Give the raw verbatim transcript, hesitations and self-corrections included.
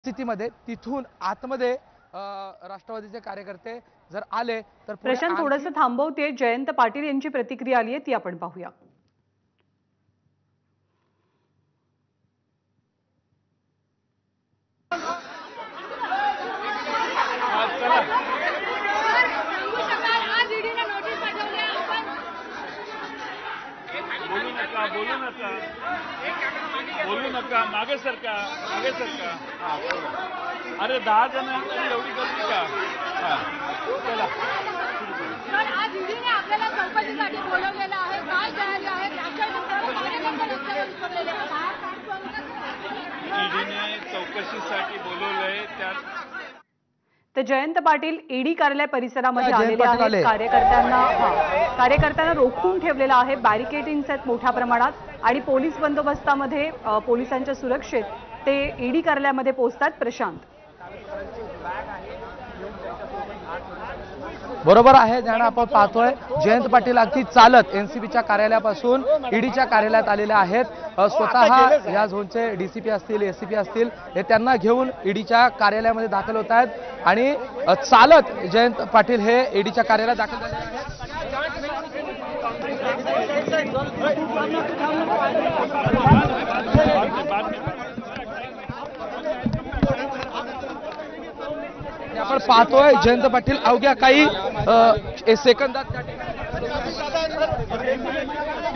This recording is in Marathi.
स्थितीमध्ये तिथून आतमध्ये राष्ट्रवादीचे कार्यकर्ते जर आले तर प्रशांत थोडंसं थांबवते। जयंत पाटील यांची प्रतिक्रिया आली आहे ती आपण पाहूया। बोलू नका बोलू नका बोलू नका मागे सरका मागे सरका अरे दहा जणांची एवढी गर्दी का? चला सर, आज ईडीने आपल्याला चौकशीसाठी बोलवलेलं आहे। काय तयारी आहे? ईडीने चौकशीसाठी बोलवलंय त्यात तर जयंत पाटील ईडी कार्यालय परिसरामध्ये जयंत आलेले पाटील आहेत। आले. कार्यकर्त्यांना हा कार्यकर्त्यांना रोखून ठेवलेलं आहे। बॅरिकेडिंग्स आहेत मोठ्या प्रमाणात आणि पोलीस बंदोबस्तामध्ये अ, पोलिसांच्या सुरक्षेत ते ईडी कार्यालयामध्ये पोहोचतात। प्रशांत बरोबर आहे ज्यांना आपण पाहतोय जयंत पाटील अगदी चालत एनसीबीच्या कार्यालयापासून ईडीच्या कार्यालयात आलेले आहेत। स्वतः या झोनचे डीसीपी असतील एसीपी असतील हे त्यांना घेऊन ईडीच्या कार्यालयामध्ये दाखल होत आहेत आणि चालत जयंत पाटील हे ईडीच्या कार्यालयात दाखल झाले आहेत। आपण पाहतोय जयंत पाटील अवघ्या काही सेकंदात